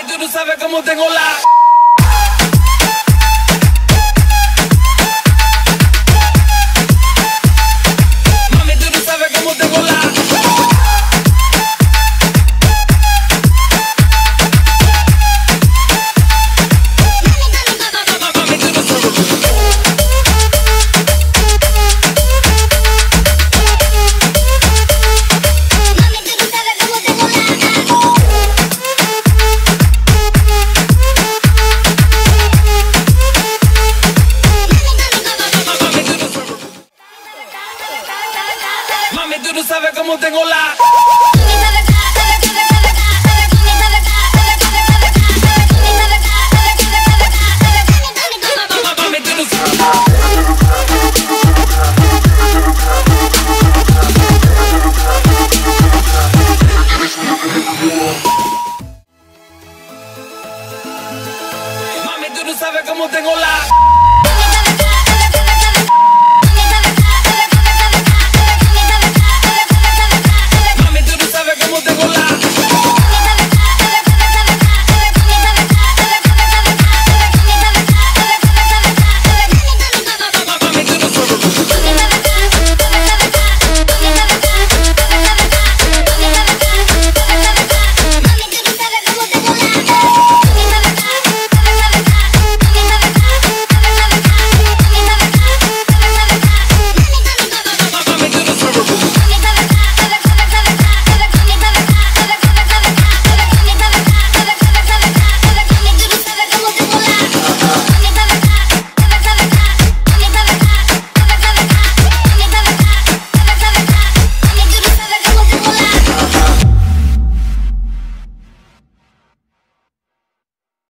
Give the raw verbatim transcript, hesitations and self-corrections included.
tú no sabes cómo tengo la. Mami, tú no sabes cómo tengo la. Mami, tú no sabes cómo tengo la. Mami, tú no sabes. Mami, tú no sabes cómo tengo la.